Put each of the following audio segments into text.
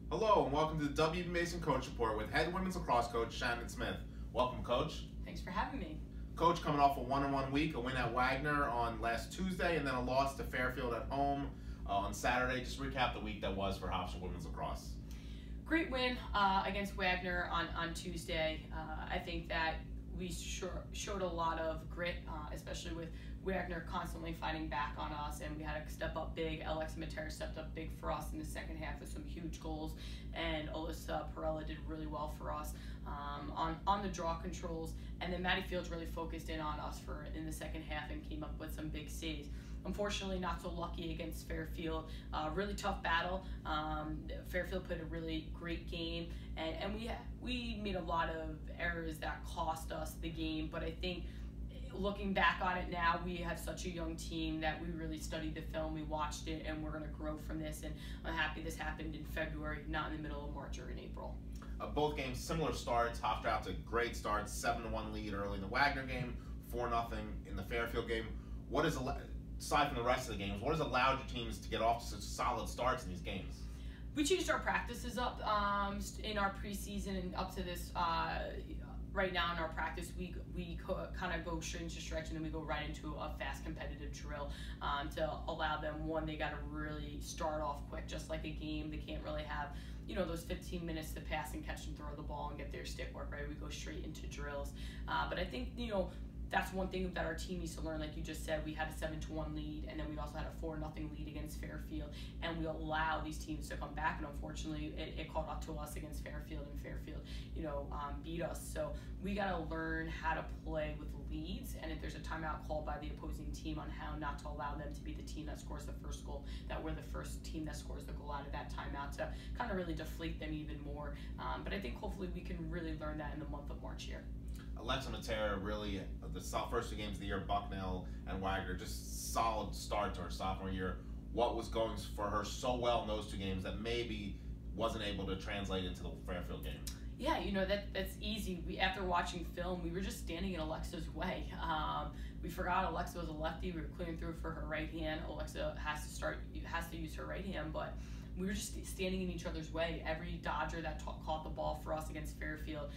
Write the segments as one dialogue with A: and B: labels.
A: Hello and welcome to the W.B. Mason Coach Report with head women's lacrosse coach Shannon Smith. Welcome, Coach.
B: Thanks for having me.
A: Coach, coming off a one-on-one week, a win at Wagner on last Tuesday, and then a loss to Fairfield at home on Saturday. Just recap the week that was for Hofstra women's lacrosse.
B: Great win against Wagner on Tuesday. I think that we showed a lot of grit, especially with Wagner constantly fighting back on us, and we had to step up big. Alexa Matera stepped up big for us in the second half with some huge goals, and Alyssa Perella did really well for us on the draw controls. And then Maddie Fields really focused in on us in the second half and came up with some big saves. Unfortunately, not so lucky against Fairfield. Really tough battle. Fairfield played a really great game, and we made a lot of errors that cost us the game. But I think looking back on it now, we have such a young team that we really studied the film, we watched it, and we're going to grow from this. And I'm happy this happened in February, not in the middle of March or in April.
A: Both games, similar starts. Hofstra out to great starts, 7-1 lead early in the Wagner game, 4-0 in the Fairfield game. What is, aside from the rest of the games, what has allowed your teams to get off to such solid starts in these games?
B: We changed our practices up in our preseason and up to this. Right now in our practice, we kind of go straight into stretch, and then we go right into a fast competitive drill to allow them, one, they got to really start off quick, just like a game. They can't really have, those 15 minutes to pass and catch and throw the ball and get their stick work, right? We go straight into drills. But I think, that's one thing that our team needs to learn. Like you just said, we had a 7-1 lead, and then we also had a 4-0 lead against Fairfield, and we allow these teams to come back. And unfortunately, it caught up to us against Fairfield, and Fairfield, beat us. So we got to learn how to play with leads, and if there's a timeout called by the opposing team on how not to allow them to be the team that scores the first goal, that we're the first team that scores the goal out of that timeout to kind of really deflate them even more. But I think hopefully we can really learn that in the month of March here.
A: Alexa Matera, really, the first two games of the year, Bucknell and Wagner, just solid start to her sophomore year. What was going for her so well in those two games that maybe wasn't able to translate into the Fairfield game?
B: Yeah, that's easy. After watching film, we were just standing in Alexa's way. We forgot Alexa was a lefty. We were clearing through for her right hand. Alexa has to use her right hand, but we were just standing in each other's way. Every Dodger that caught the ball for us against Fairfield,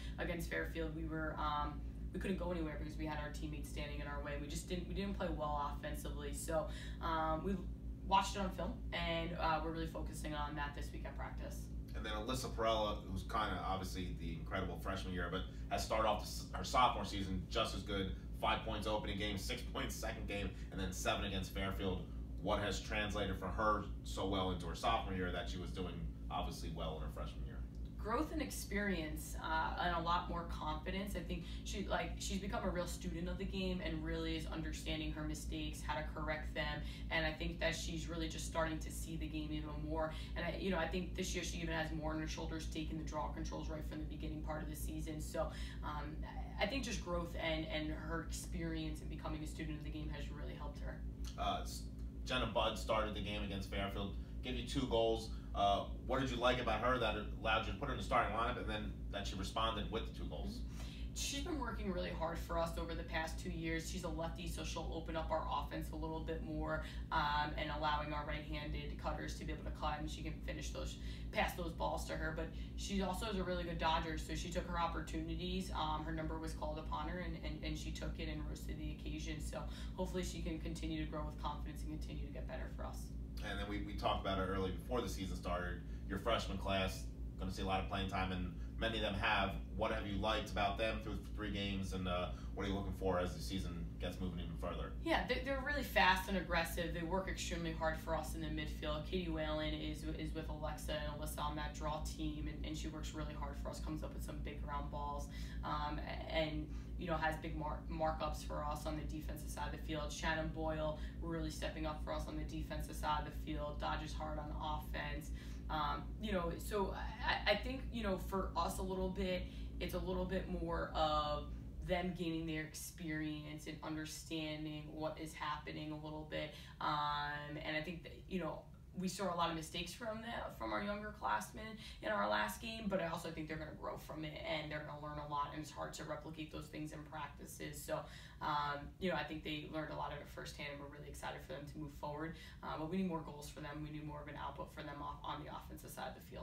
B: we couldn't go anywhere because we had our teammates standing in our way. We didn't play well offensively. So we watched it on film, and we're really focusing on that this week at practice.
A: And then Alyssa Perella, who's kind of obviously the incredible freshman year, but has started off her sophomore season just as good. 5 points opening game, 6 points second game, and then 7 against Fairfield. What has translated for her so well into her sophomore year that she was doing obviously well in her freshman year?
B: Growth and experience and a lot more confidence. I think she's become a real student of the game and really is understanding her mistakes, how to correct them, and I think that she's really just starting to see the game even more. And I think this year she even has more on her shoulders, taking the draw controls right from the beginning part of the season. So I think just growth and her experience and becoming a student of the game has really helped her.
A: Jenna Budd started the game against Fairfield, gave you 2 goals. What did you like about her that allowed you to put her in the starting lineup, and then that she responded with the 2 goals?
B: She's been working really hard for us over the past 2 years. She's a lefty, so she'll open up our offense a little bit more and allowing our right-handed cutters to be able to cut, and she can pass those balls to her. But she also is a really good dodger, so she took her opportunities. Her number was called upon her, and she took it and rose to the occasion. So hopefully she can continue to grow with confidence and continue to get better for us.
A: And then we talked about it early before the season started. Your freshman class, going to see a lot of playing time, and many of them have. What have you liked about them through 3 games, and what are you looking for as the season gets moving even further?
B: Yeah, they're really fast and aggressive. They work extremely hard for us in the midfield. Katie Whalen is with Alexa and Alyssa on that draw team, and she works really hard for us, comes up with some big round balls, and has big markups for us on the defensive side of the field. Shannon Boyle really stepping up for us on the defensive side of the field, dodges hard on offense. So I think, for us a little bit, it's a little bit more of them gaining their experience and understanding what is happening a little bit. And I think that, we saw a lot of mistakes from our younger classmen in our last game, but I also think they're going to grow from it and they're going to learn a lot, and it's hard to replicate those things in practices. So, I think they learned a lot of it firsthand, and we're really excited for them to move forward. But we need more goals for them. We need more of an output for them on the offensive side of the field.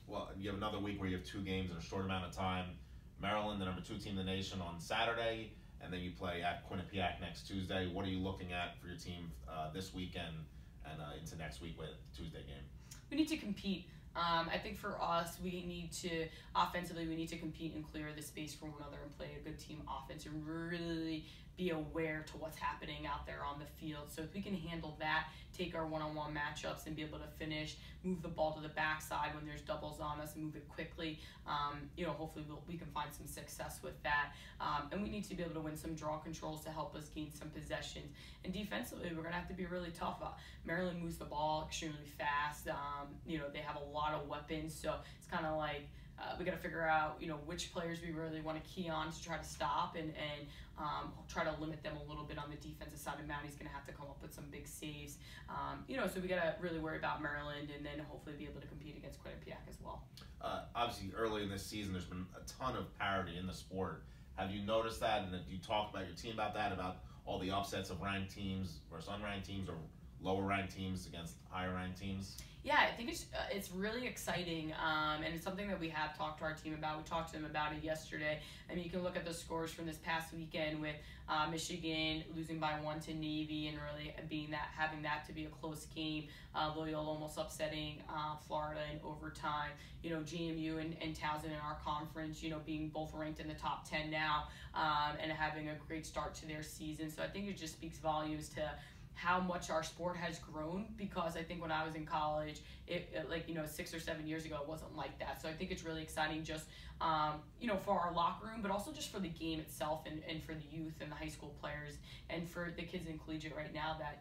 A: Well, you have another week where you have 2 games in a short amount of time. Maryland, the number 2 team in the nation, on Saturday, and then you play at Quinnipiac next Tuesday. What are you looking at for your team this weekend and into next week with the Tuesday game?
B: We need to compete. I think for us, we need to, offensively, we need to compete and clear the space for one another and play a good team offense and really be aware to what's happening out there on the field. So if we can handle that, take our one-on-one matchups and be able to finish, move the ball to the backside when there's doubles on us and move it quickly, hopefully we can find some success with that. And we need to be able to win some draw controls to help us gain some possessions. And defensively, we're going to have to be really tough. Maryland moves the ball extremely fast. They have a lot of weapons, so it's kind of like we got to figure out, which players we really want to key on to try to stop and try to limit them a little bit on the defensive side. And Maddie's going to have to come up with some big saves. So we got to really worry about Maryland and then hopefully be able to compete against Quinnipiac as well.
A: Obviously, early in this season, there's been a ton of parity in the sport. Have you noticed that? And you talk about your team about that, about all the upsets of ranked teams versus unranked teams or lower ranked teams against higher ranked teams?
B: Yeah, I think it's really exciting, and it's something that we have talked to our team about. We talked to them about it yesterday. I mean, you can look at the scores from this past weekend with Michigan losing by 1 to Navy and really having that to be a close game. Loyola almost upsetting Florida in overtime. JMU and Towson in our conference, being both ranked in the top 10 now and having a great start to their season. So I think it just speaks volumes to how much our sport has grown, because I think when I was in college, it 6 or 7 years ago, it wasn't like that. So I think it's really exciting just, for our locker room, but also just for the game itself and for the youth and the high school players and for the kids in collegiate right now that,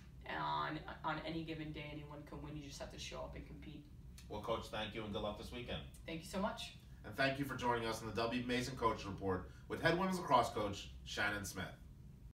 B: on any given day, anyone can win. You just have to show up and compete.
A: Well, Coach, thank you and good luck this weekend.
B: Thank you so much.
A: And thank you for joining us on the W. Mason Coach Report with head women's lacrosse coach Shannon Smith.